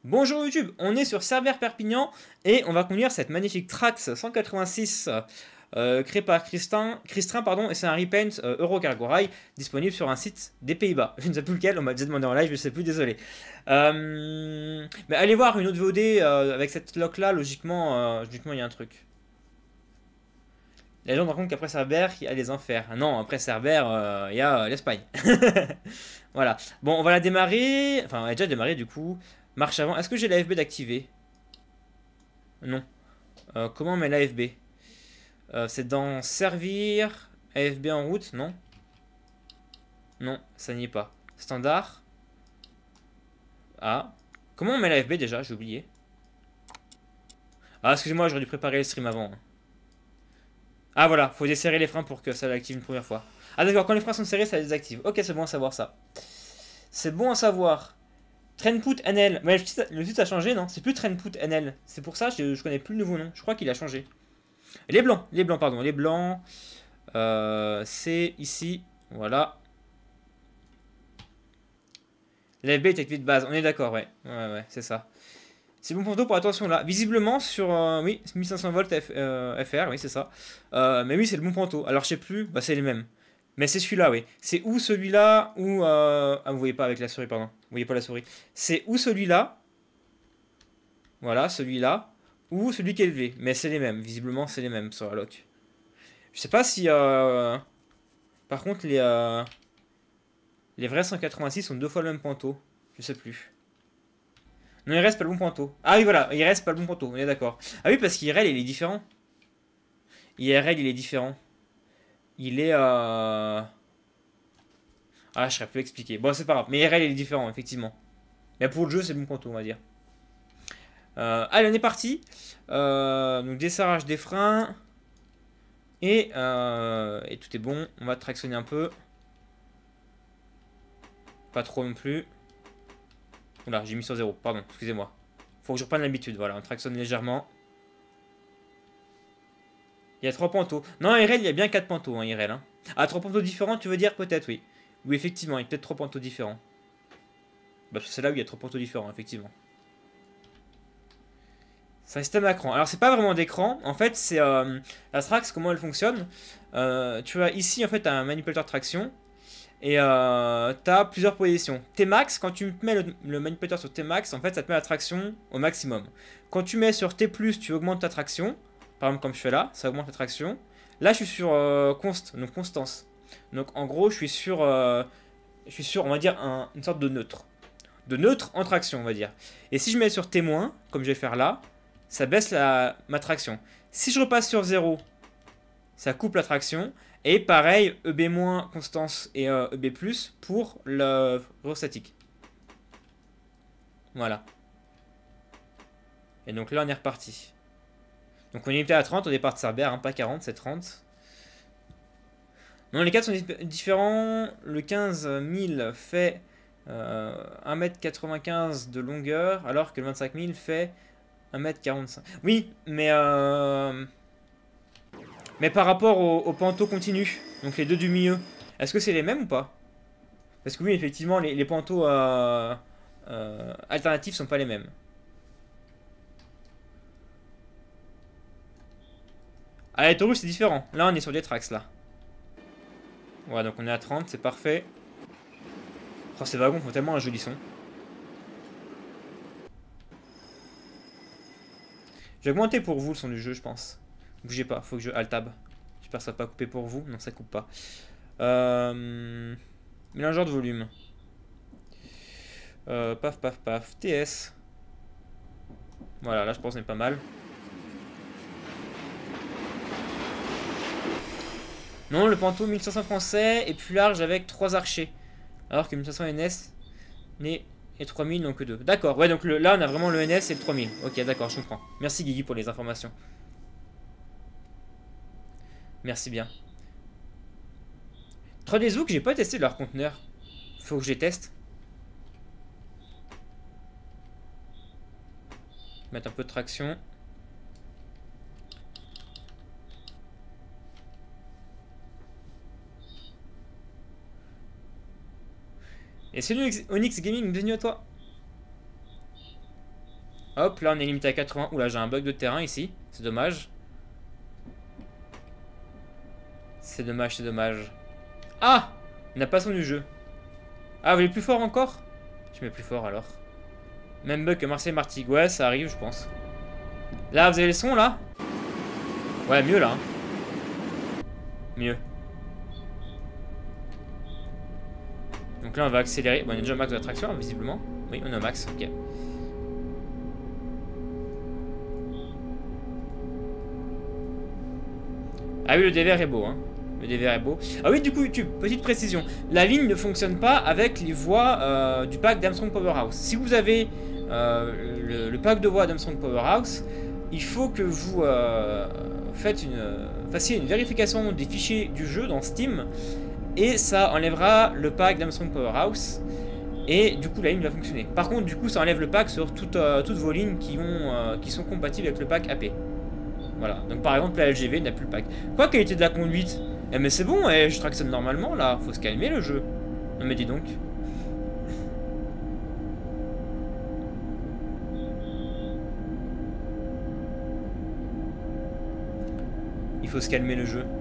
Bonjour YouTube, on est sur Serveur Perpignan et on va conduire cette magnifique Trax 186 créée par Christrin pardon, et c'est un repaint Eurocargo Rail disponible sur un site des Pays-Bas. Je ne sais plus lequel, on m'a déjà demandé en live, je ne sais plus, désolé. Mais allez voir une autre VOD avec cette lock là, logiquement il y a un truc. Les gens se rendent compte qu'après Cerber, il y a les enfers. Ah non, après Cerber, il y a l'Espagne. Voilà. Bon, on va la démarrer. Enfin, on a déjà démarré du coup. Marche avant. Est-ce que j'ai l'AFB d'activer? Non. Comment on met l'AFB? C'est dans servir. AFB en route? Non. Non, ça n'y est pas. Standard. Ah. Comment on met l'AFB déjà? J'ai oublié. Ah, excusez-moi, j'aurais dû préparer le stream avant. Ah voilà, faut desserrer les freins pour que ça l'active une première fois. Ah d'accord, quand les freins sont serrés, ça les désactive. Ok, c'est bon à savoir ça. C'est bon à savoir. Trainput NL. Mais le titre a changé, non? C'est plus Trainput NL. C'est pour ça, je connais plus le nouveau nom. Je crois qu'il a changé. Les blancs, pardon. Les blancs. C'est ici. Voilà. L'FB est activé de base. On est d'accord, ouais. Ouais, c'est ça. C'est bon pour attention là. Visiblement sur. Oui, 1500 volts FR, oui, c'est ça. Mais oui, c'est le bon panto. Alors je sais plus. Bah, c'est les mêmes. Mais c'est celui-là, oui. C'est ou celui-là, ou... Ah, vous voyez pas avec la souris, pardon. Vous voyez pas la souris. C'est ou celui-là. Voilà, celui-là. Ou celui qui est élevé. Mais c'est les mêmes. Visiblement, c'est les mêmes sur la lock. Je sais pas si... Par contre, les vrais 186 sont deux fois le même panto. Je sais plus. Non, il reste pas le bon panto. Ah oui, voilà. Il reste pas le bon panto. On est d'accord. Ah oui, parce qu'IRL, il est différent. IRL, il est différent. Il est... Ah, je serais plus expliqué. Bon, c'est pas grave. Mais IRL, il est différent, effectivement. Mais pour le jeu, c'est le bon panto, on va dire. Allez, on est parti. Donc, desserrage des freins. Et tout est bon. On va tractionner un peu. Pas trop non plus. Oula, j'ai mis sur 0. Pardon, excusez-moi. Faut que je reprenne l'habitude. Voilà, on tractionne légèrement. Il y a 3 pantos. Non, IRL, il y a bien 4 pantos, hein, IRL. Hein. Ah, 3 pantos différents, tu veux dire? Peut-être, oui. Oui, effectivement, il y a peut-être 3 pantos différents. Bah, c'est là où il y a 3 pantos différents, effectivement. C'est un système à cran. Alors, c'est pas vraiment d'écran. En fait, c'est la Trax, comment elle fonctionne. Tu as ici, en fait, un manipulateur de traction. Et tu as plusieurs positions. T-max, quand tu mets le manipulateur sur T-max, en fait, ça te met la traction au maximum. Quand tu mets sur T+, tu augmentes ta traction. Par exemple, comme je fais là, ça augmente la traction. Là, je suis sur donc constance. Donc, en gros, je suis sur, on va dire, une sorte de neutre. De neutre en traction, on va dire. Et si je mets sur T-, comme je vais faire là, ça baisse ma traction. Si je repasse sur 0, ça coupe la traction. Et pareil, EB- constance et EB+, pour le statique. Voilà. Et donc là, on est reparti. Donc on est limité à 30 au départ de Cerber, hein, pas 40, c'est 30. Non, les 4 sont différents. Le 15000 fait 1m95 de longueur, alors que le 25000 fait 1m45. Oui, mais par rapport au panto continu, donc les deux du milieu, est-ce que c'est les mêmes ou pas? Parce que oui, effectivement, les pantos alternatifs sont pas les mêmes. Ah, les taurus, c'est différent. Là, on est sur des tracks, là. Ouais, donc on est à 30, c'est parfait. Oh, ces wagons font tellement un joli son. J'ai augmenté pour vous le son du jeu, je pense. Bougez pas, faut que je alt-tab. J'espère que ça va pas couper pour vous. Non, ça coupe pas. Mélangeur de volume. Paf, paf, paf. TS. Voilà, là, je pense qu'on est pas mal. Non, le panto 1500 français est plus large avec 3 archers. Alors que 1500 NS et 3000 n'ont que 2. D'accord, ouais, donc là on a vraiment le NS et le 3000. Ok, d'accord, je comprends. Merci Guigui pour les informations. Merci bien. 3D Zouk, j'ai pas testé leur conteneur. Faut que je les teste. Mettre un peu de traction. Et salut Onyx Gaming, bienvenue à toi. Hop, là on est limité à 80. Oula, j'ai un bug de terrain ici. C'est dommage. C'est dommage, c'est dommage. Ah! On n'a pas son du jeu. Ah, vous voulez plus fort encore? Je mets plus fort alors. Même bug que Marseille Martigues. Ouais, ça arrive, je pense. Là, vous avez le son là? Ouais, mieux là. Hein. Mieux. Donc là, on va accélérer. Bon, on est déjà au max de la traction, visiblement. Oui, on est au max, ok. Ah oui, le dévers est beau, hein. Le dévers est beau. Ah oui, du coup, YouTube, petite précision. La ligne ne fonctionne pas avec les voix du pack d'Armstrong Powerhouse. Si vous avez le pack de voix d'Armstrong Powerhouse, il faut que vous fassiez une vérification des fichiers du jeu dans Steam. Et ça enlèvera le pack d'Armstrong Powerhouse. Et du coup, la ligne va fonctionner. Par contre, du coup, ça enlève le pack sur toutes vos lignes qui sont compatibles avec le pack AP. Voilà, donc par exemple la LGV n'a plus le pack. Quoi, qualité de la conduite? Eh mais c'est bon, je tractionne normalement là, faut se calmer le jeu. Non mais dis donc. Il faut se calmer le jeu.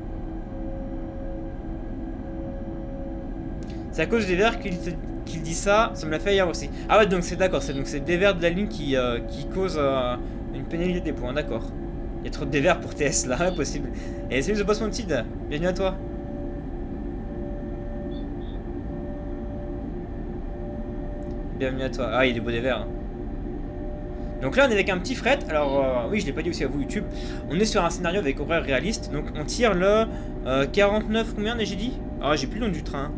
C'est à cause des verres qu'il dit ça, ça me l'a fait hier aussi. Ah ouais, donc c'est d'accord, c'est des verres de la ligne qui causent une pénalité des points, d'accord. Il y a trop de dévers pour TS là, impossible. Et salut The Boss Mounted, bienvenue à toi. Bienvenue à toi. Ah, il y a des beaux dévers. Hein. Donc là, on est avec un petit fret. Alors, oui, je l'ai pas dit aussi à vous, YouTube. On est sur un scénario avec horaire réaliste. Donc, on tire le 49, combien j'ai dit? Ah, j'ai plus le nom du train.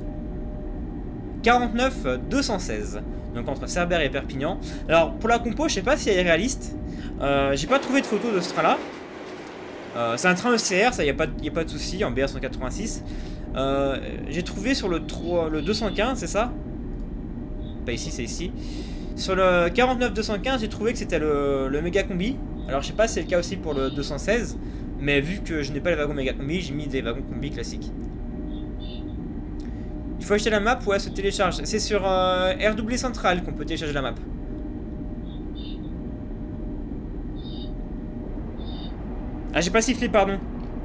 49 216. Donc, entre Cerbère et Perpignan. Alors, pour la compo, je sais pas si elle est réaliste. J'ai pas trouvé de photo de ce train là. C'est un train ECR, ça y a pas de souci en BR186. J'ai trouvé sur le 215, c'est ça? Pas ici, c'est ici. Sur le 49 215, j'ai trouvé que c'était le méga combi. Alors je sais pas si c'est le cas aussi pour le 216, mais vu que je n'ai pas les wagons méga combi, j'ai mis des wagons combi classiques. Il faut acheter la map, ouais, se télécharge. C'est sur RW Central qu'on peut télécharger la map. Ah, j'ai pas sifflé, pardon.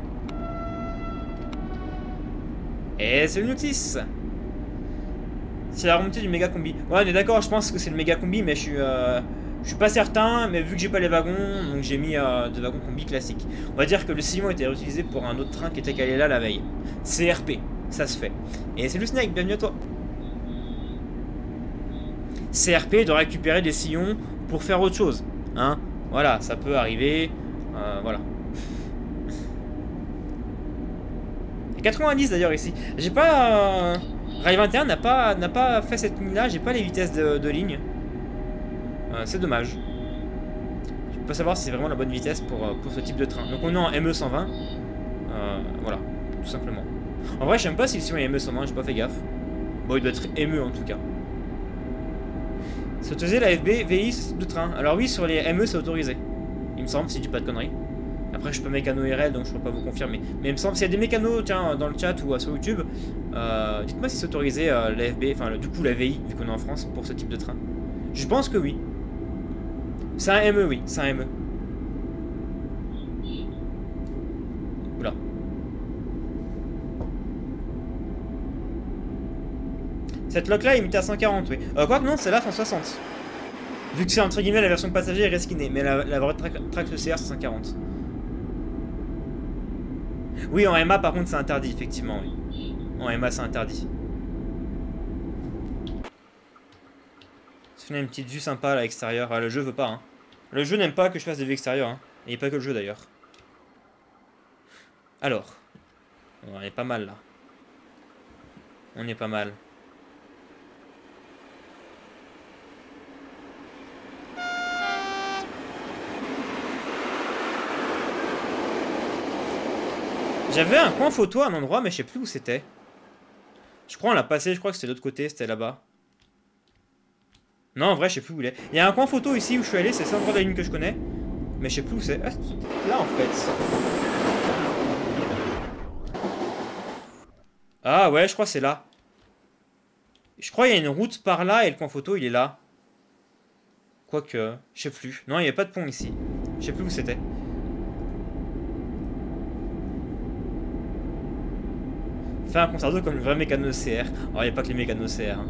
Et c'est le notice. C'est la remontée du méga combi. Ouais, on est d'accord, je pense que c'est le méga combi, mais je suis pas certain. Mais vu que j'ai pas les wagons, donc j'ai mis des wagons combi classiques. On va dire que le sillon était réutilisé pour un autre train qui était calé là la veille. CRP, ça se fait. Et c'est le Snake, bienvenue à toi. CRP de récupérer des sillons pour faire autre chose. Hein, voilà, ça peut arriver. Voilà. 90 d'ailleurs ici. J'ai pas. Rail 21 n'a pas fait cette ligne là, j'ai pas les vitesses de ligne. C'est dommage. Je peux pas savoir si c'est vraiment la bonne vitesse pour ce type de train. Donc on est en ME 120. Voilà, tout simplement. En vrai, je sais même pas si le sillon est ME 120, j'ai pas fait gaffe. Bon, il doit être ME en tout cas. C'est autorisé la FB VI de train. Alors oui, sur les ME c'est autorisé. Il me semble, si je dis pas de conneries. Après, je peux mécano RL, donc je peux pas vous confirmer. Mais il me semble, s'il y a des mécanos, tiens, dans le chat ou sur YouTube, dites-moi si c'est autorisé la FB, enfin, du coup, la VI, vu qu'on est en France, pour ce type de train. Je pense que oui. C'est un ME, oui, c'est un ME. Oula. Cette lock-là est limitée à 140, oui. Quoique, non, c'est là 160. Vu que c'est entre guillemets la version passager et reskinée. Mais la vraie track ECR, c'est 140. Oui, en MA par contre c'est interdit, effectivement, oui. En MA c'est interdit. Je fais une petite vue sympa là, extérieure. Ah, le jeu veut pas, hein. Le jeu n'aime pas que je fasse des vues extérieures, hein. Et pas que le jeu d'ailleurs. Alors. On est pas mal là. On est pas mal. J'avais un coin photo à un endroit, mais je sais plus où c'était. Je crois on l'a passé, je crois que c'était de l'autre côté, c'était là-bas. Non, en vrai, je sais plus où il est. Il y a un coin photo ici où je suis allé, c'est ça l'endroit de la ligne que je connais. Mais je sais plus où c'est. Ah, c'est là en fait. Ah ouais, je crois que c'est là. Je crois qu'il y a une route par là et le coin photo il est là. Quoique, je sais plus. Non, il n'y avait pas de pont ici. Je sais plus où c'était. Faire un concerto comme le vrai mécano CR. Alors, il n'y a pas que les mécanos CR. Hein.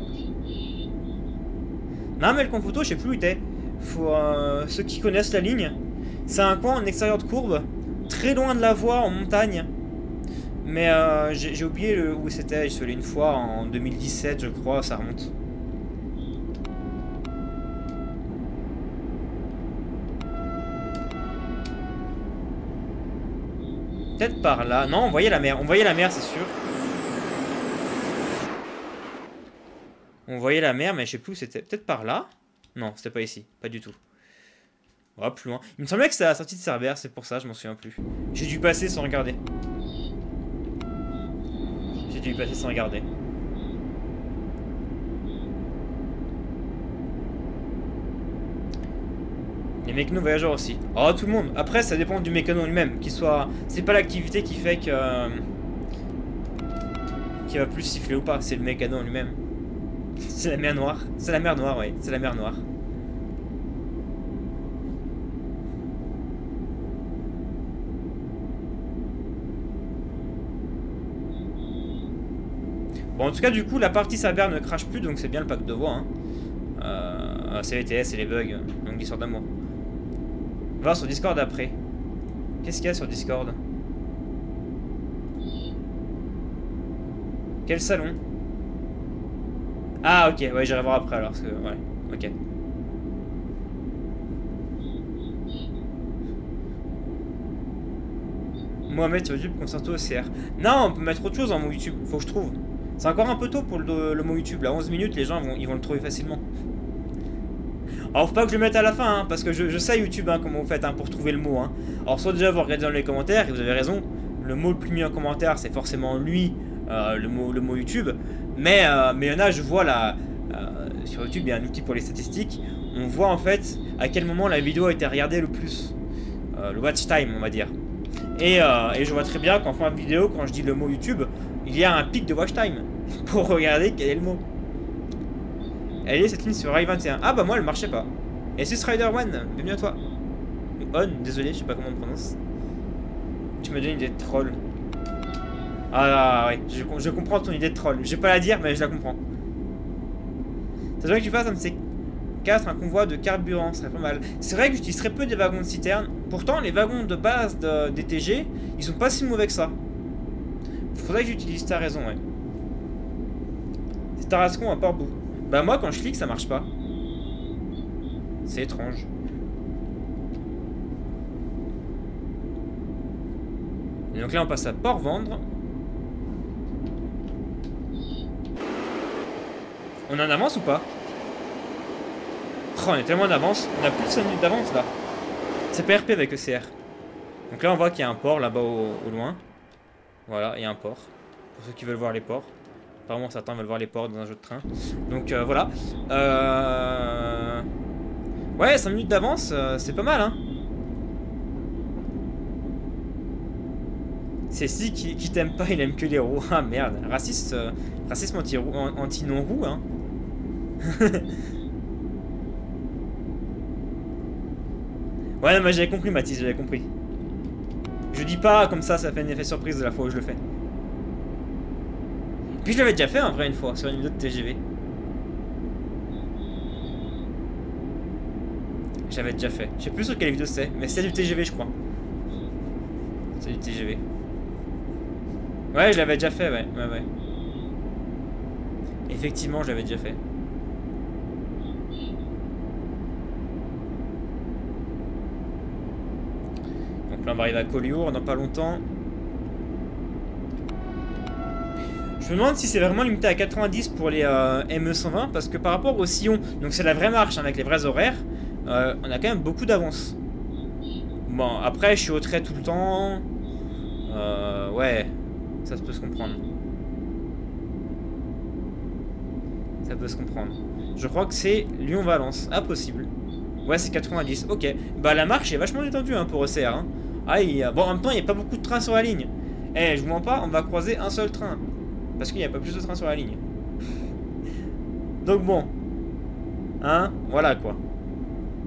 Non, mais le Confoto, je sais plus où il était. Faut, ceux qui connaissent la ligne. C'est un coin en extérieur de courbe. Très loin de la voie, en montagne. Mais j'ai oublié où c'était. Je suis allé une fois en 2017, je crois, ça remonte. Peut-être par là. Non, on voyait la mer. On voyait la mer, c'est sûr. On voyait la mer, mais je sais plus où c'était. Peut-être par là? Non, c'était pas ici. Pas du tout. Oh, plus loin. Il me semblait que c'était à la sortie de Cerbère, c'est pour ça, je m'en souviens plus. J'ai dû passer sans regarder. J'ai dû passer sans regarder. Les mécanos voyageurs aussi. Oh, tout le monde. Après, ça dépend du mécano lui-même. Qu'il soit... C'est pas l'activité qui fait que... qui va plus siffler ou pas. C'est le mécano lui-même. C'est la mer Noire. C'est la mer Noire, oui. C'est la mer Noire. Bon, en tout cas, du coup, la partie Cerbère ne crache plus, donc c'est bien le pack de voix. Hein. C'est les TS et les bugs, donc l'histoire d'amour. On va voir sur Discord après. Qu'est-ce qu'il y a sur Discord? Quel salon? Ah, ok, ouais, j'irai voir après alors, parce que, ouais, ok. Mohamed sur YouTube, concerto OCR. Non, on peut mettre autre chose en mot YouTube, faut que je trouve. C'est encore un peu tôt pour le mot YouTube, là, 11 minutes, les gens ils vont le trouver facilement. Alors, faut pas que je le mette à la fin, hein, parce que je sais YouTube, hein, comment vous faites hein, pour trouver le mot. Hein. Alors, soit déjà vous regardez dans les commentaires, et vous avez raison, le mot le plus mis en commentaire, c'est forcément lui, le mot YouTube. Mais il y en a, je vois là, sur YouTube, il y a un outil pour les statistiques, on voit en fait à quel moment la vidéo a été regardée le plus. Le watch time, on va dire. Et je vois très bien qu'en fin de vidéo, quand je dis le mot YouTube, il y a un pic de watch time pour regarder quel est le mot. Elle est cette ligne sur Rail 21. Ah bah moi elle marchait pas. Et c'est Strider One, bienvenue à toi. Ou On, désolé, je sais pas comment on prononce. Tu me donnes une idée de troll. Ah ouais, je comprends ton idée de troll. Je vais pas la dire, mais je la comprends. Ça doit que tu fasses un de ces 4, un convoi de carburant, ça serait pas mal. C'est vrai que j'utilise très peu des wagons de citerne. Pourtant, les wagons de base des TG, ils sont pas si mauvais que ça. Faudrait que j'utilise, t'as raison, ouais. C'est Tarascon à Port-Bou. Bah moi, quand je clique, ça marche pas. C'est étrange. Et donc là, on passe à Port-Vendre. On est en avance ou pas? Oh, on est tellement en avance. On a plus de 5 minutes d'avance là. C'est PRP avec ECR. Donc là, on voit qu'il y a un port là-bas au loin. Voilà, il y a un port. Pour ceux qui veulent voir les ports. Apparemment, certains veulent voir les ports dans un jeu de train. Donc voilà. Ouais, 5 minutes d'avance, c'est pas mal, hein. C'est si qui t'aime pas, il aime que les roues. Ah merde, racisme anti-non-roux, hein. Ouais, non, mais j'avais compris, Mathis, j'avais compris. Je dis pas comme ça fait un effet surprise de la fois où je le fais. Puis je l'avais déjà fait en vrai une fois sur une vidéo de TGV. J'avais déjà fait. Je sais plus sur quelle vidéo c'est, mais c'est du TGV je crois. C'est du TGV. Ouais, je l'avais déjà fait, ouais. Effectivement, je l'avais déjà fait. Donc là, on va arriver à Collioure dans pas longtemps. Je me demande si c'est vraiment limité à 90 pour les ME120, parce que par rapport au sillon, donc c'est la vraie marche hein, avec les vrais horaires, on a quand même beaucoup d'avance. Bon, après, je suis au trait tout le temps. Ouais, ça peut se comprendre. Ça peut se comprendre. Je crois que c'est Lyon-Valence. Ah, possible. Ouais, c'est 90. Ok. Bah, la marche est vachement détendue hein, pour ECR. Hein. Ah, bon, en même temps, il n'y a pas beaucoup de trains sur la ligne. Eh, je vous mens pas, on va croiser un seul train. Parce qu'il n'y a pas plus de trains sur la ligne. Donc bon. Hein, voilà quoi.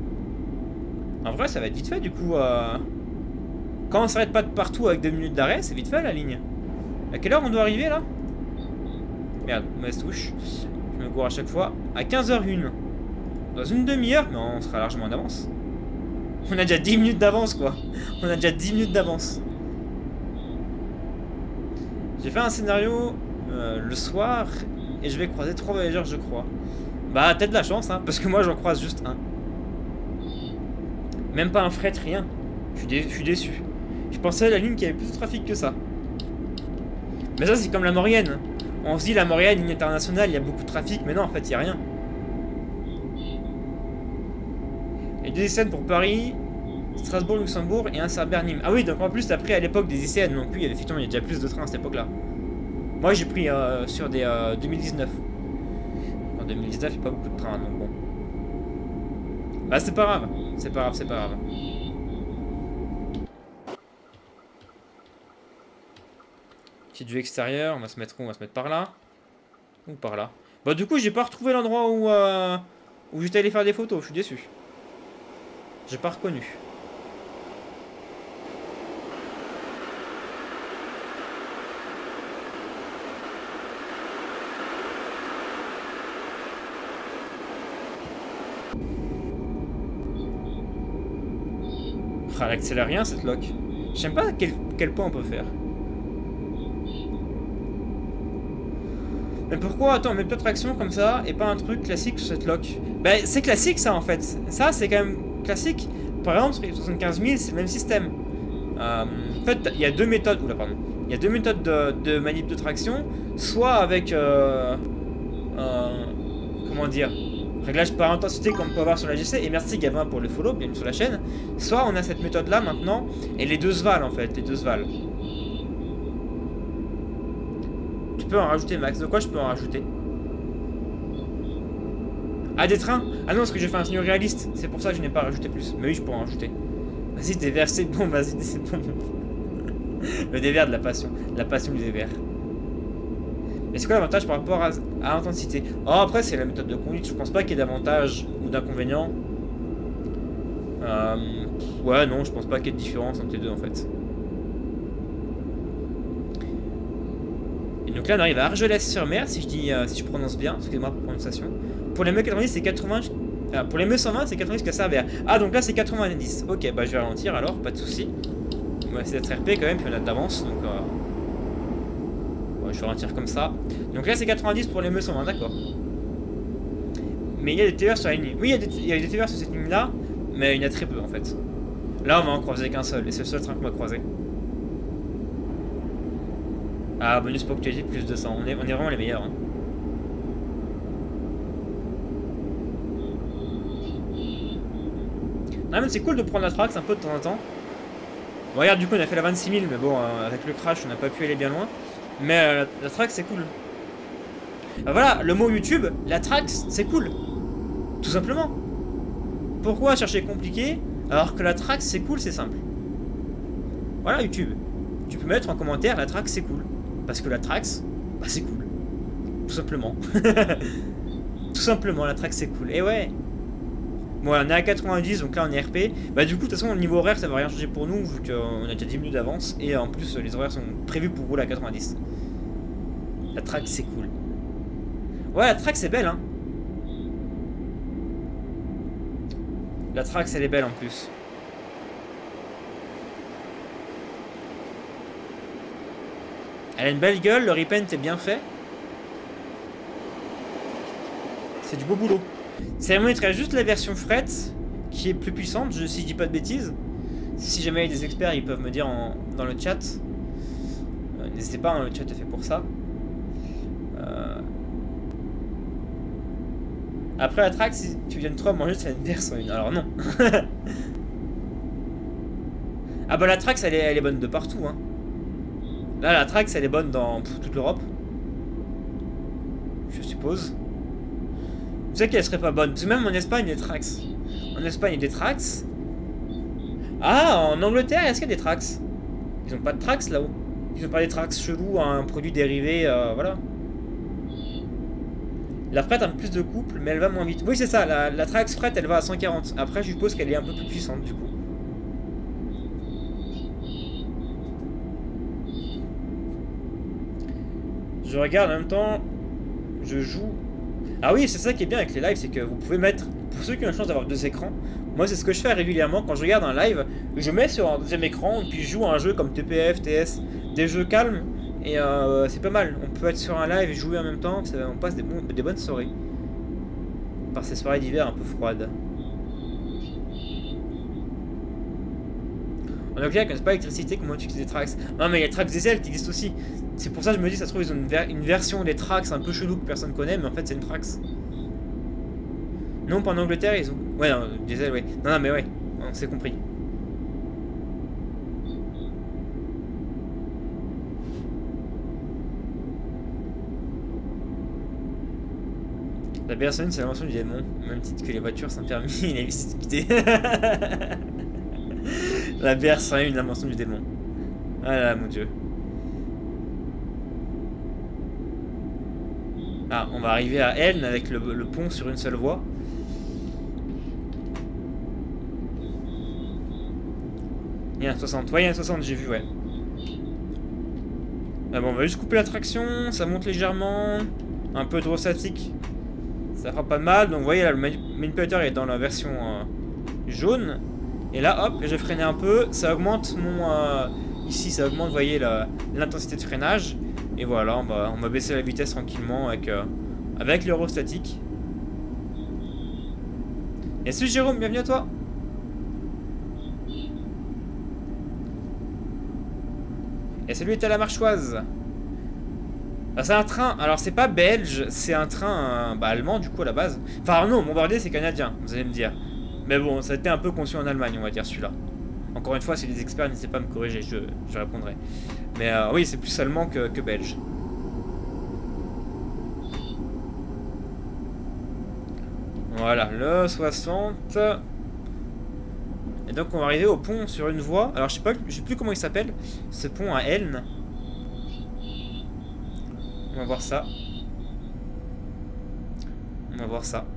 En vrai, ça va être vite fait du coup. Quand on s'arrête pas de partout avec 2 minutes d'arrêt, c'est vite fait la ligne. À quelle heure on doit arriver là? Merde, mauvaise touche. Je me gourre à chaque fois. À 15h01. Dans une demi-heure, mais on sera largement d'avance. On a déjà 10 minutes d'avance quoi. On a déjà 10 minutes d'avance. J'ai fait un scénario le soir et je vais croiser 3 voyageurs je crois. Bah t'as de la chance hein, parce que moi j'en croise juste un. Même pas un fret, rien. Je suis déçu. Je pensais à la ligne qui avait plus de trafic que ça. Mais ça c'est comme la Maurienne. On se dit la Maurienne, ligne internationale, il y a beaucoup de trafic, mais non en fait il n'y a rien. Et 2 ICN pour Paris, Strasbourg, Luxembourg et un Cerbère-Nîmes. Ah oui, donc en plus t'as pris à l'époque des ICN, donc oui, effectivement il y a déjà plus de trains à cette époque-là. Moi j'ai pris sur des 2019. En 2019 il n'y a pas beaucoup de trains, donc bon. Bah c'est pas grave, c'est pas grave, c'est pas grave. Petite vue extérieure, on va se mettre où? On va se mettre par là. Ou par là. Bah du coup j'ai pas retrouvé l'endroit où j'étais allé faire des photos, je suis déçu. J'ai pas reconnu. Ah, elle accélère rien cette lock. Je sais pas à quel point on peut faire. Mais pourquoi, attends, mais peut-être traction comme ça et pas un truc classique sur cette lock? Bah c'est classique ça en fait. Ça c'est quand même classique. Par exemple sur les 75 000 c'est le même système. En fait il y a deux méthodes. Oula pardon. Il y a deux méthodes de manip de traction. Soit avec comment dire, réglage par intensité comme on peut avoir sur la GC. Et merci Gavin pour le follow, bienvenue sur la chaîne. Soit on a cette méthode là maintenant. Et les deux se valent en fait. Les deux se valent. Tu peux en rajouter Max. De quoi je peux en rajouter? Ah des trains? Ah non parce que j'ai fait un scénario réaliste. C'est pour ça que je n'ai pas rajouté plus. Mais oui je peux en rajouter. Vas-y dévers c'est bon. Vas-y c'est bon. Le dévers de la passion. La passion du dévers. Mais c'est quoi l'avantage par rapport à l'intensité? Oh après c'est la méthode de conduite. Je pense pas qu'il y ait d'avantage ou d'inconvénients. Ouais non je pense pas qu'il y ait de différence entre les deux en fait. Donc là on arrive à Argelès-sur-Mer si je prononce bien, excusez-moi pour la prononciation. Pour les ME 90 c'est 80. Pour les ME 120 c'est 90 jusqu'à Cerbère. Ah donc là c'est 90. Ok bah je vais ralentir alors, pas de soucis. On va essayer d'être RP quand même, puis on a d'avance donc ouais, je vais ralentir comme ça. Donc là c'est 90 pour les ME 120, d'accord. Mais il y a des TER sur la ligne. Oui il y a des TER sur cette ligne là, mais il y en a très peu en fait. Là on va en croiser qu'un seul, et c'est le seul train qu'on va croiser. Ah, bonus ponctualité plus 200. On est vraiment les meilleurs. Hein. Non, mais c'est cool de prendre la trax un peu de temps en temps. Bon, regarde, du coup, on a fait la 26 000, mais bon, avec le crash, on n'a pas pu aller bien loin. Mais la trax, c'est cool. Voilà, le mot YouTube, la trax, c'est cool. Tout simplement. Pourquoi chercher compliqué alors que la trax, c'est cool, c'est simple. Voilà, YouTube. Tu peux mettre en commentaire la trax, c'est cool. Parce que la trax, bah c'est cool. Tout simplement. Tout simplement, la trax c'est cool. Et ouais. Bon, on est à 90, donc là on est RP. Bah du coup, de toute façon, au niveau horaire, ça va rien changer pour nous, vu qu'on a déjà 10 minutes d'avance. Et en plus, les horaires sont prévus pour rouler à 90. La trax c'est cool. Ouais, la trax c'est belle, hein. La trax elle est belle en plus. Elle a une belle gueule, le repaint est bien fait. C'est du beau boulot. Ça mettrait juste la version fret qui est plus puissante, si je dis pas de bêtises. Si jamais il y a des experts, ils peuvent me dire dans le chat. N'hésitez pas, hein, le chat est fait pour ça. Après la track, si tu viens trop à manger, ça va être version 1. Alors non. Ah bah la trax elle est bonne de partout hein. Là la trax elle est bonne dans toute l'Europe. Je suppose. Tu sais qu'elle serait pas bonne. Parce que même en Espagne il y a des trax. En Espagne il y a des trax. Ah en Angleterre est-ce qu'il y a des trax? Ils ont pas de trax là-haut. Ils ont pas des trax chelous, un produit dérivé, voilà. La fret a un peu plus de couple, mais elle va moins vite. Oui, c'est ça, la Trax fret, elle va à 140. Après, je suppose qu'elle est un peu plus puissante, du coup. Je regarde en même temps, je joue. Ah oui, c'est ça qui est bien avec les lives, c'est que vous pouvez mettre, pour ceux qui ont la chance d'avoir deux écrans, moi c'est ce que je fais régulièrement quand je regarde un live, je mets sur un deuxième écran, puis je joue à un jeu comme TPF, TS, des jeux calmes, et c'est pas mal. On peut être sur un live et jouer en même temps, on passe des bonnes soirées. Par ces soirées d'hiver un peu froides. En anglais, ils connaissent pas l'électricité, comment tu utilises des tracks. Non mais il y a les tracks diesel qui existent aussi. C'est pour ça que je me dis, ça se trouve, ils ont une version des tracks un peu chelou que personne connaît, mais en fait c'est une tracks. Non, pas en Angleterre, ils ont... Ouais, non, diesel, ouais. Non, mais ouais, on s'est compris. La BR101, c'est l'invention du démon. Même titre que les voitures sans permis et les visibilité. La BR101, l'invention du démon. Ah là, mon dieu. Ah, on va arriver à Elne avec le pont sur une seule voie. Il y a un 60. Ouais, il y a un 60, j'ai vu, ouais. Ah bon, on va juste couper la traction. Ça monte légèrement. Un peu trop statique. Ça fera pas de mal. Donc, vous voyez, là, le manipulateur est dans la version jaune. Et là, hop, je vais freiner un peu. Ça augmente mon... ici, ça augmente, vous voyez, l'intensité de freinage. Et voilà, on va baisser la vitesse tranquillement avec l'aérostatique. Et salut Jérôme, bienvenue à toi. Et salut à la marchoise. Ah, c'est un train, alors c'est pas belge, c'est un train allemand du coup à la base. Enfin non, Bombardier c'est canadien, vous allez me dire. Mais bon, ça a été un peu conçu en Allemagne, on va dire celui-là. Encore une fois, si les experts n'hésitez pas à me corriger, je répondrai. Mais oui, c'est plus allemand que belge. Voilà, le 60. Et donc on va arriver au pont sur une voie. Alors je sais plus comment il s'appelle, ce pont à Elne. On va voir ça. On va voir ça.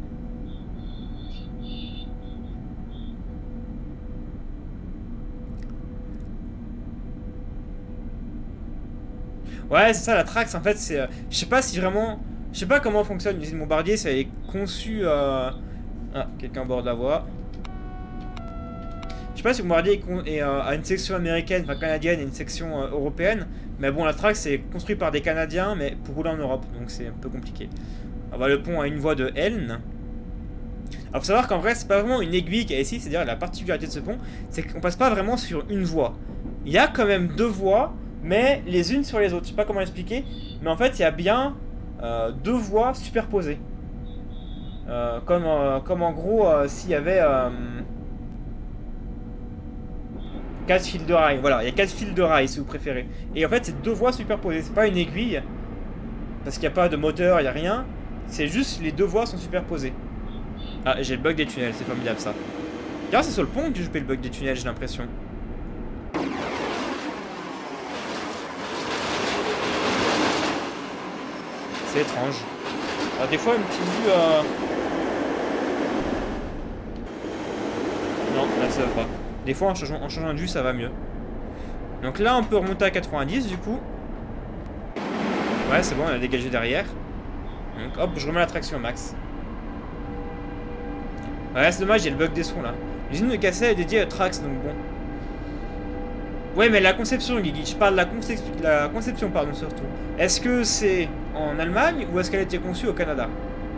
Ouais, c'est ça la Trax en fait, c'est je sais pas si vraiment, je sais pas comment fonctionne l'usine Bombardier, ça est conçu Ah, quelqu'un borde la voie. Je sais pas si Bombardier a une section américaine, enfin canadienne et une section européenne, mais bon la Trax c'est construit par des Canadiens mais pour rouler en Europe, donc c'est un peu compliqué. Alors le pont a une voie de Elne. Alors faut savoir qu'en vrai c'est pas vraiment une aiguille qu'il y a ici, c'est-à-dire la particularité de ce pont, c'est qu'on passe pas vraiment sur une voie. Il y a quand même deux voies, mais les unes sur les autres. Je sais pas comment expliquer, mais en fait il y a bien deux voies superposées. Comme en gros s'il y avait 4 fils de rail. Voilà, il y a 4 fils de rail si vous préférez. Et en fait c'est deux voies superposées, c'est pas une aiguille, parce qu'il n'y a pas de moteur, il n'y a rien. C'est juste les deux voies sont superposées. Ah, j'ai le bug des tunnels, c'est formidable ça. D'ailleurs c'est sur le pont que je paie le bug des tunnels, j'ai l'impression. C'est étrange. Alors, des fois, une petite vue. Non, là ça va pas. Des fois, en changeant de vue, ça va mieux. Donc là, on peut remonter à 90 du coup. Ouais, c'est bon, on a dégagé derrière. Donc hop, je remets la traction max. Ouais, c'est dommage, il y a le bug des sons là. L'usine de Cassel est dédiée à Trax, donc bon. Ouais, mais la conception, Guigui, je parle de la conception, pardon, surtout. Est-ce que c'est en Allemagne ou est-ce qu'elle a été conçue au Canada?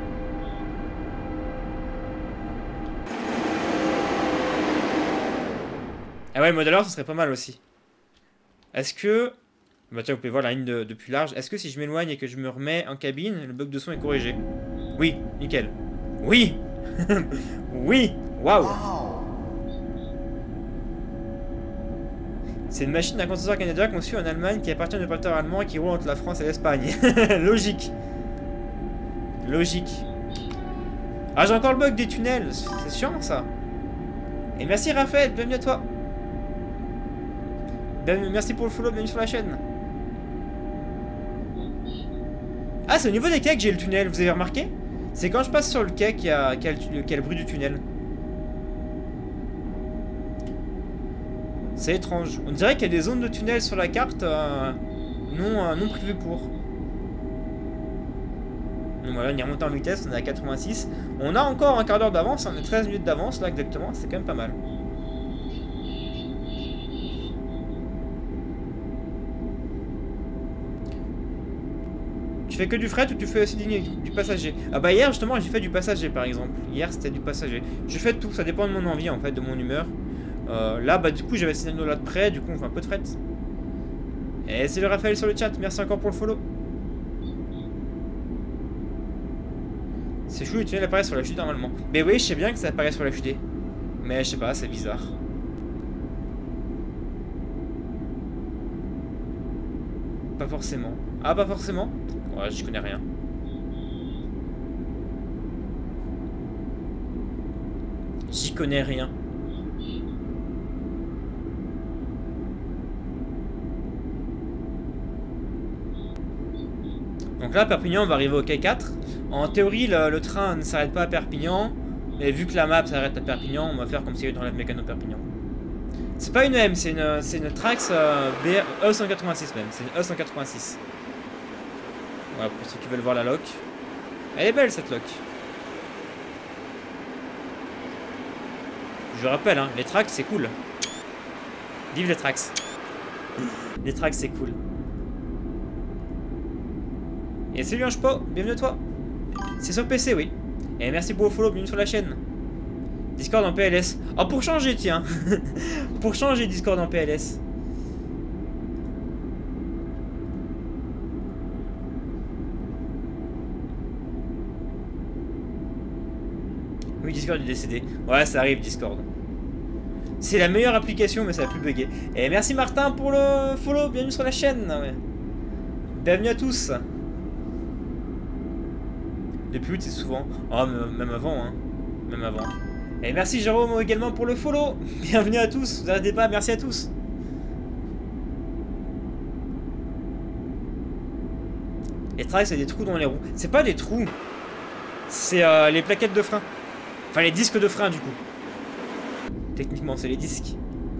Ah ouais, le modèle ce serait pas mal aussi. Est-ce que... Bah tiens, vous pouvez voir la ligne de plus large. Est-ce que si je m'éloigne et que je me remets en cabine, le bug de son est corrigé? Oui, nickel. Oui. Oui. Waouh. C'est une machine d'un constructeur canadien conçue en Allemagne qui appartient à un opérateur allemand et qui roule entre la France et l'Espagne. Logique. Logique. Ah, j'ai encore le bug des tunnels. C'est chiant ça. Et merci Raphaël, bienvenue à toi. Merci pour le follow, bienvenue sur la chaîne. Ah, c'est au niveau des quais que j'ai le tunnel, vous avez remarqué? C'est quand je passe sur le quai qu'il y a le bruit du tunnel. C'est étrange. On dirait qu'il y a des zones de tunnel sur la carte non prévues pour. Donc voilà, on est remonté en vitesse, on est à 86. On a encore un quart d'heure d'avance, on a 13 minutes d'avance là exactement, c'est quand même pas mal. Tu fais que du fret ou tu fais aussi du passager? Ah bah hier justement j'ai fait du passager par exemple. Hier c'était du passager. Je fais tout, ça dépend de mon envie en fait, de mon humeur. Là bah du coup j'avais ce là de près, du coup on fait un peu de fret. Et c'est le Raphaël sur le chat, merci encore pour le follow. C'est chou, le tunnel apparaît sur la chute normalement. Mais oui, je sais bien que ça apparaît sur la chute. Mais je sais pas, c'est bizarre. Pas forcément. Ah, pas forcément? Ouais, je connais rien. J'y connais rien. Donc là, Perpignan, on va arriver au quai 4. En théorie, le train ne s'arrête pas à Perpignan. Mais vu que la map s'arrête à Perpignan, on va faire comme si il y avait dans la mécano Perpignan. C'est pas une M, c'est une Trax E186 même. C'est une E186. Voilà, pour ceux qui veulent voir la loc. Elle est belle cette loc. Je rappelle, hein, les Trax c'est cool. Vive les Trax. Les Trax c'est cool. Et salut Angepo, bienvenue à toi. C'est sur PC, oui. Et merci pour vos follow, bienvenue sur la chaîne. Discord en PLS. Ah, pour changer, tiens. Pour changer, Discord en PLS. Oui, Discord est décédé. Ouais, ça arrive, Discord. C'est la meilleure application, mais ça va plus bugger. Et merci Martin pour le follow, bienvenue sur la chaîne. Ouais. Bienvenue à tous. Depuis août, c'est souvent. Oh, même avant, hein. Même avant. Et merci Jérôme également pour le follow. Bienvenue à tous. Vous arrêtez pas, merci à tous. Les trails, c'est des trous dans les roues. C'est pas des trous. C'est les plaquettes de frein. Enfin, les disques de frein, du coup. Techniquement, c'est les disques.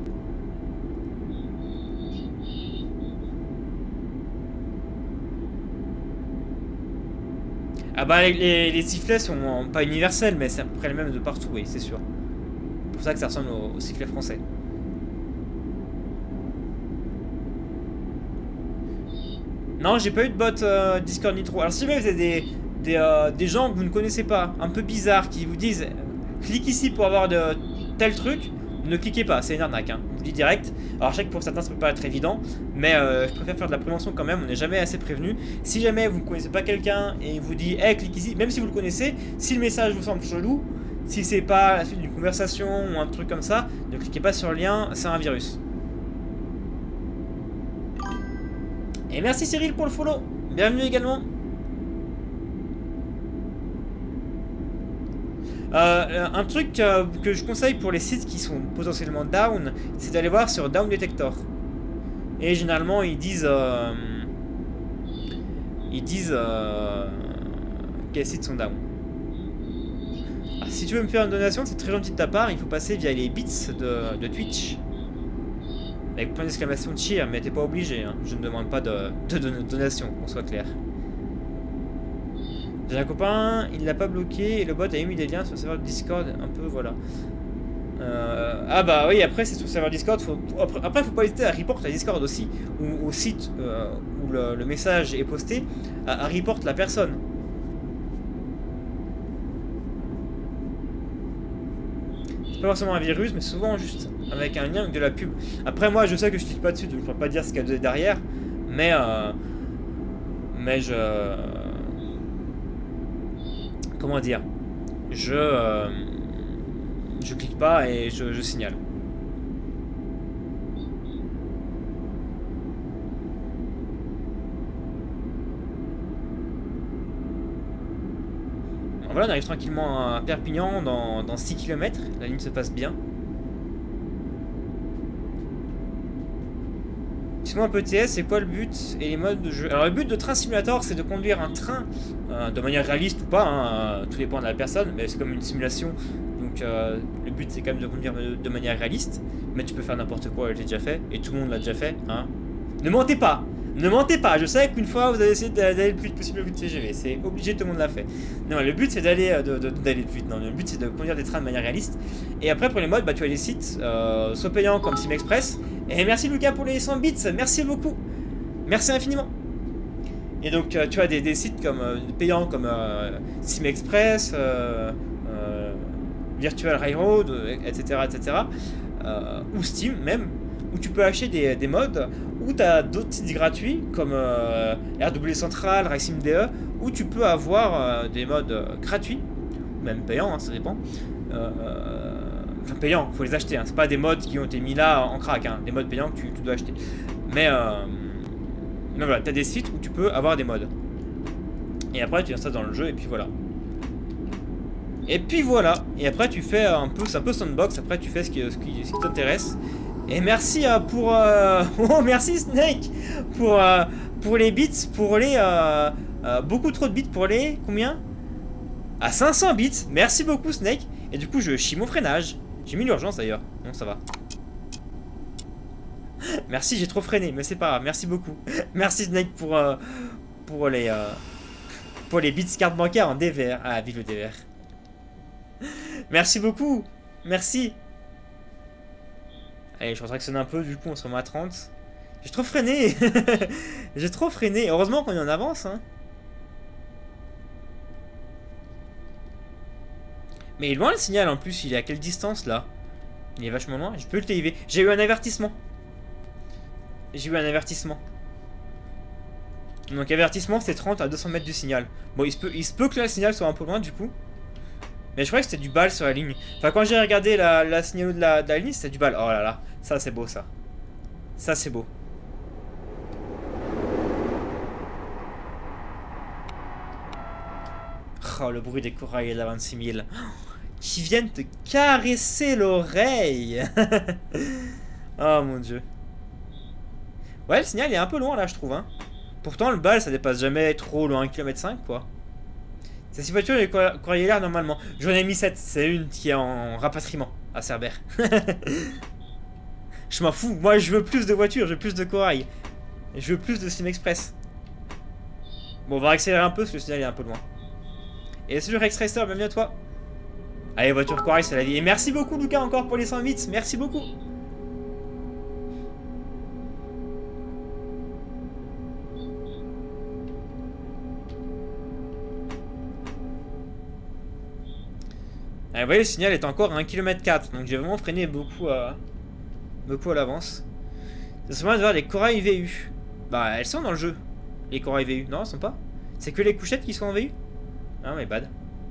Ah bah les sifflets sont pas universels, mais c'est à peu près les mêmes de partout, oui, c'est sûr. C'est pour ça que ça ressemble aux sifflets français. Non, j'ai pas eu de bot Discord Nitro. Alors si jamais vous avez des gens que vous ne connaissez pas, un peu bizarres, qui vous disent clique ici pour avoir de tel truc, ne cliquez pas, c'est une arnaque, hein. Je vous dis direct. Alors je sais que pour certains ça peut pas être évident, mais je préfère faire de la prévention quand même, on n'est jamais assez prévenu. Si jamais vous ne connaissez pas quelqu'un et il vous dit hey, clique ici, même si vous le connaissez, si le message vous semble chelou, si c'est pas la suite d'une conversation ou un truc comme ça, ne cliquez pas sur le lien, c'est un virus. Et merci Cyril pour le follow, bienvenue également. Un truc que je conseille pour les sites qui sont potentiellement down, c'est d'aller voir sur Down Detector. Et généralement ils disent quels sites sont down. Alors, si tu veux me faire une donation, c'est très gentil de ta part, il faut passer via les bits de Twitch. Avec point d'exclamation cheer, mais t'es pas obligé, hein. Je ne demande pas de donation, qu'on soit clair. J'ai un copain, il l'a pas bloqué et le bot a émis des liens sur le serveur Discord, un peu, voilà. Ah bah oui, après c'est sur le serveur Discord, après faut pas hésiter à report la Discord aussi, ou au site où le message est posté, à report la personne. C'est pas forcément un virus, mais souvent juste avec un lien avec de la pub. Après moi je sais que je clique pas dessus, donc je peux pas dire ce qu'il y a derrière, mais comment dire, je clique pas et je signale. Voilà, on arrive tranquillement à Perpignan dans 6 km, la ligne se passe bien. Sinon un peu TS, c'est quoi le but et les modes de jeu? Alors le but de Train Simulator, c'est de conduire un train de manière réaliste ou pas, hein, tout dépend de la personne, mais c'est comme une simulation. Donc le but c'est quand même de conduire de manière réaliste, mais tu peux faire n'importe quoi, je l'ai déjà fait, et tout le monde l'a déjà fait, hein. Ne mentez pas! Ne mentez pas! Je sais qu'une fois vous avez essayé d'aller le plus vite possible au bout de TGV, c'est obligé, tout le monde l'a fait. Non, le but c'est d'aller d'aller plus vite, non, le but c'est de conduire des trains de manière réaliste. Et après pour les modes, bah tu as les sites, soit payants comme SimExpress. Et merci Lucas pour les 100 bits, merci beaucoup! Merci infiniment! Et donc tu as des sites comme payants comme SimExpress, Virtual Railroad, etc. etc. Ou Steam même, où tu peux acheter des mods, ou tu as d'autres sites gratuits comme RW Central, Racing DE, où tu peux avoir des mods gratuits, ou même payants, hein, ça dépend. Enfin payants, faut les acheter, hein. C'est pas des mods qui ont été mis là en crack, hein. Des mods payants que tu dois acheter. Mais voilà, t'as des sites où tu peux avoir des mods. Et après tu installes dans le jeu et puis voilà. Et puis voilà. Et après tu fais un peu, c'est un peu sandbox, après tu fais ce qui t'intéresse. Et merci pour... oh merci Snake pour les bits, pour les... beaucoup trop de bits pour les... Combien? À 500 bits. Merci beaucoup Snake. Et du coup je chie mon freinage. J'ai mis l'urgence d'ailleurs. Non, ça va. Merci, j'ai trop freiné, mais c'est pas grave. Merci beaucoup. Merci Snake pour les bits carte bancaire en DVR. Ah, vive le DVR. Merci beaucoup. Merci. Allez, je retractionne un peu, du coup on se remet à 30. J'ai trop freiné. J'ai trop freiné. Heureusement qu'on est en avance, hein. Mais il est loin le signal en plus, il est à quelle distance là? Il est vachement loin, je peux le TIV. J'ai eu un avertissement. J'ai eu un avertissement. Donc avertissement c'est 30 à 200 mètres du signal. Bon il se peut que le signal soit un peu loin du coup. Mais je croyais que c'était du bal sur la ligne. Enfin quand j'ai regardé la signalo de la ligne c'était du bal. Oh là là, ça c'est beau ça. Ça c'est beau. Oh le bruit des corails de la 26 000. Qui viennent te caresser l'oreille. Oh mon dieu. Ouais le signal est un peu loin là je trouve hein. Pourtant le bal ça dépasse jamais trop loin 1,5 km quoi. C'est 6 voitures les corails l'air normalement. J'en ai mis 7, c'est une qui est en rapatriement à Cerbère. Je m'en fous, moi je veux plus de voitures, je veux plus de corail. Je veux plus de SimExpress. Bon on va accélérer un peu parce que le signal est un peu loin. Et salut Rex Racer, bienvenue à toi. Allez voiture corail c'est la vie. Et merci beaucoup Lucas encore pour les 100 bits, merci beaucoup. Ah, vous voyez, le signal est encore à 1,4 km, donc j'ai vraiment freiné beaucoup à l'avance. C'est seulement de voir les corails VU. Bah, elles sont dans le jeu, les corails VU. Non, elles sont pas. C'est que les couchettes qui sont en VU. Ah, mais bad.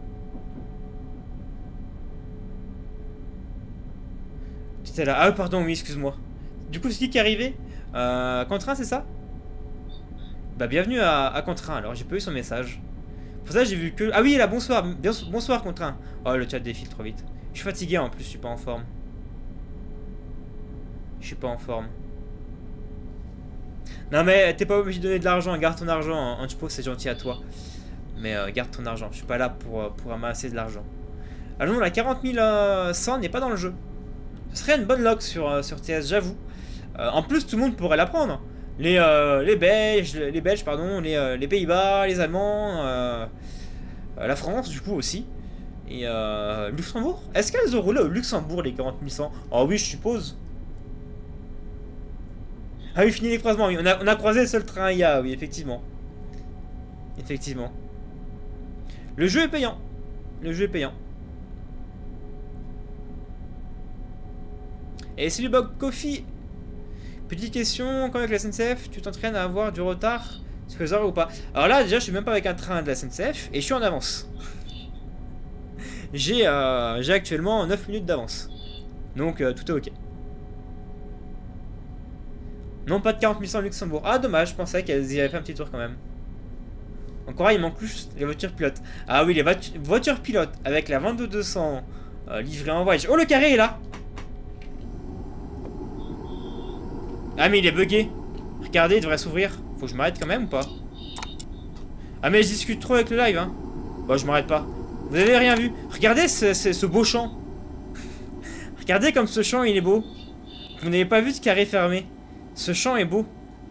Tu étais là. Ah, pardon, oui, excuse-moi. Du coup, c'est qui est arrivé Contrain, c'est ça? Bah, bienvenue à Contrain, alors j'ai pas eu son message. Pour ça, j'ai vu que... Ah oui, là, bonsoir. Bonsoir, Contrain. Oh, le chat défile trop vite. Je suis fatigué, en plus, je suis pas en forme. Je suis pas en forme. Non, mais t'es pas obligé de donner de l'argent. Garde ton argent. Antipo, c'est gentil à toi. Mais garde ton argent. Je suis pas là pour amasser de l'argent. Ah non, la 40 100 n'est pas dans le jeu. Ce serait une bonne lock sur TS, j'avoue. En plus, tout le monde pourrait la prendre. Les Belges, pardon, les Pays-Bas, les Allemands, la France, du coup, aussi. Et Luxembourg. Est-ce qu'elles ont roulé au Luxembourg, les 40 100? Oh oui, je suppose. Ah oui, fini les croisements, oui. On a croisé le seul train IA, oui, effectivement. Effectivement. Le jeu est payant. Le jeu est payant. Et c'est du bug Coffee. Petite question, quand avec la SNCF, tu t'entraînes à avoir du retard sur les heures ou pas? Alors là, déjà, je suis même pas avec un train de la SNCF et je suis en avance. J'ai actuellement 9 minutes d'avance. Donc, tout est ok. Non, pas de 40 100 Luxembourg. Ah, dommage, je pensais qu'elles y avaient fait un petit tour quand même. Encore, il manque plus les voitures pilotes. Ah oui, les voitures pilotes avec la 22 200 livrée en voyage. Oh, le carré est là! Ah mais il est bugué. Regardez, il devrait s'ouvrir. Faut que je m'arrête quand même ou pas? Ah mais je discute trop avec le live, hein. Bon, je m'arrête pas. Vous avez rien vu? Regardez ce beau champ. Regardez comme ce champ, il est beau. Vous n'avez pas vu ce carré fermé. Ce champ est beau.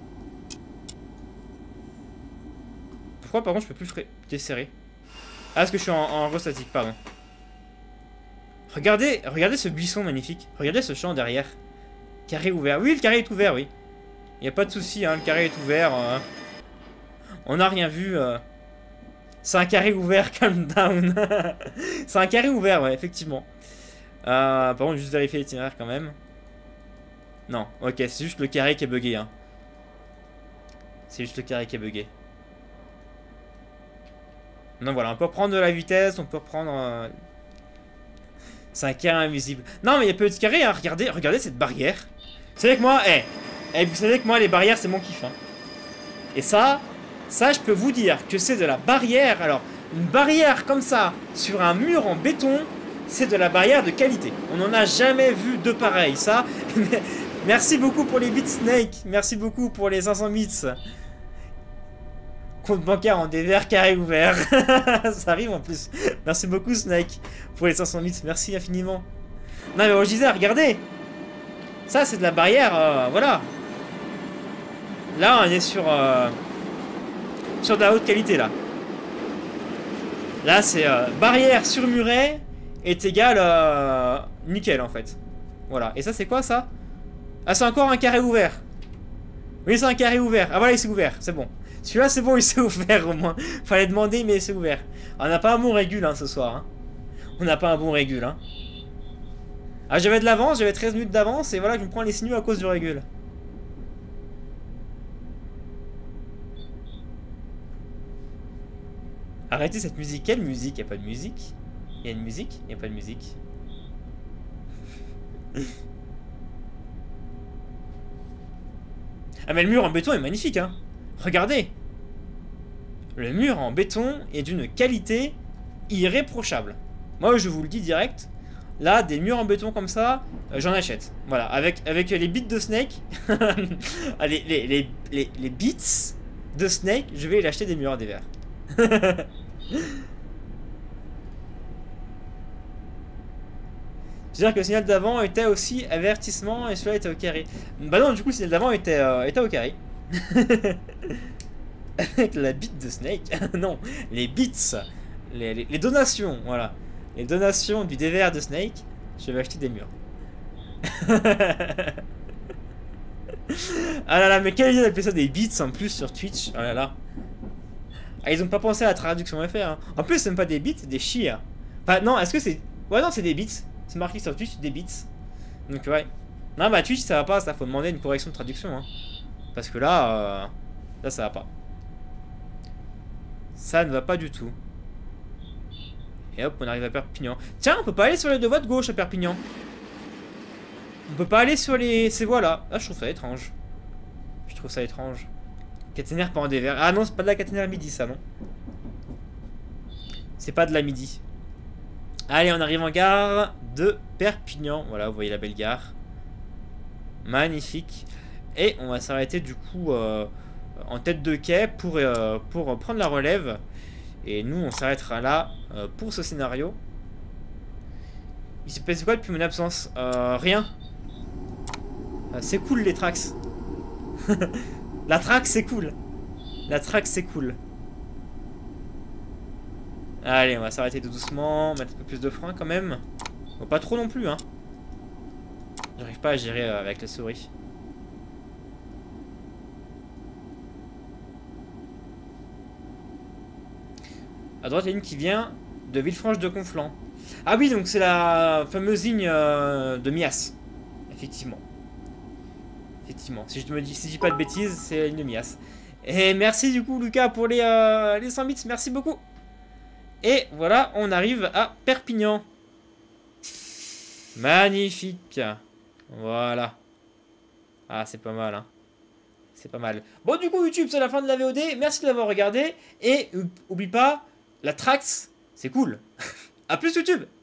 Pourquoi par contre je peux plus desserrer? Ah, parce que je suis en re-statique, pardon. Regardez ce buisson magnifique. Regardez ce champ derrière. Carré ouvert. Oui, le carré est ouvert, oui. Il n'y a pas de souci, hein, le carré est ouvert. On n'a rien vu. C'est un carré ouvert, calm down. C'est un carré ouvert, ouais, effectivement. Par contre, juste vérifier l'itinéraire quand même. Non, ok, c'est juste le carré qui est bugué. Hein. C'est juste le carré qui est bugué. Donc voilà, on peut reprendre de la vitesse, on peut reprendre... C'est un carré invisible. Non, mais il y a peu de carré, hein. Regardez cette barrière. Vous savez que moi, vous savez que moi, les barrières, c'est mon kiff. Hein. Et ça, je peux vous dire que c'est de la barrière. Alors, une barrière comme ça, sur un mur en béton, c'est de la barrière de qualité. On n'en a jamais vu de pareil, ça. Merci beaucoup pour les bits, Snake. Merci beaucoup pour les 500 bits. Compte bancaire en dévers carré ouvert. Ça arrive en plus. Merci beaucoup, Snake, pour les 500 bits. Merci infiniment. Non, mais je disais, regardez. Ça, c'est de la barrière, voilà. Là, on est sur de la haute qualité, là. Là, c'est barrière surmurée est égale nickel, en fait. Voilà. Et ça, c'est quoi, ça? Ah, c'est encore un carré ouvert. Oui, c'est un carré ouvert. Ah, voilà, il s'est ouvert. C'est bon. Celui-là, c'est bon, il s'est ouvert, au moins. Fallait demander, mais c'est ouvert. Ah, on n'a pas un bon régule, hein, ce soir. Hein. On n'a pas un bon régule, hein. Ah, j'avais de l'avance, j'avais 13 minutes d'avance, et voilà, je me prends les signaux à cause du régule. Arrêtez cette musique. Quelle musique? Y'a pas de musique? Y'a une musique? Y'a pas de musique. Ah mais le mur en béton est magnifique, hein. Regardez. Le mur en béton est d'une qualité irréprochable. Moi je vous le dis direct. Là, des murs en béton comme ça, j'en achète. Voilà, avec les bits de Snake. les bits de Snake, je vais l'acheter des murs en dévers. C'est-à-dire que le signal d'avant était aussi avertissement et celui-là était au carré. Bah non, du coup, le signal d'avant était au carré. Avec la bite de Snake. Non, les bits. Les donations, voilà. Les donations du dévers de Snake. Je vais acheter des murs. Ah là là, mais quelle idée d'appeler ça des bits en plus sur Twitch. Oh là là. Ah, ils ont pas pensé à la traduction FR. Hein. En plus, c'est même pas des bits, c'est des chiens. Enfin, non, est-ce que c'est... Ouais, non, c'est des bits. C'est marqué sur Twitch, des bits. Donc, ouais. Non, bah, Twitch, ça va pas, ça. Faut demander une correction de traduction. Hein. Parce que là, là, ça va pas. Ça ne va pas du tout. Et hop, on arrive à Perpignan. Tiens, on peut pas aller sur les deux voies de gauche à Perpignan. On peut pas aller sur les... ces voies-là. Ah, je trouve ça étrange. Je trouve ça étrange. Caténaire pas en dévers. Ah non, c'est pas de la caténaire midi, ça, non. C'est pas de la midi. Allez, on arrive en gare de Perpignan. Voilà, vous voyez la belle gare. Magnifique. Et on va s'arrêter du coup en tête de quai pour prendre la relève. Et nous, on s'arrêtera là pour ce scénario. Il s'est passé quoi depuis mon absence? Rien. C'est cool les tracks. La track c'est cool. La track c'est cool. Allez, on va s'arrêter tout doucement. Mettre un peu plus de frein quand même. Bon, pas trop non plus, hein. J'arrive pas à gérer avec la souris. À droite, il y a une qui vient de Villefranche-de-Conflans. Ah oui, donc c'est la fameuse ligne de Mias. Effectivement. Effectivement. Si je dis pas de bêtises, c'est la ligne de Mias. Et merci du coup, Lucas, pour les 100 bits. Merci beaucoup. Et voilà, on arrive à Perpignan. Magnifique. Voilà. Ah, c'est pas mal, hein. C'est pas mal. Bon, du coup, YouTube, c'est la fin de la VOD. Merci de l'avoir regardé. Et oublie pas, la Trax, c'est cool. A plus, YouTube.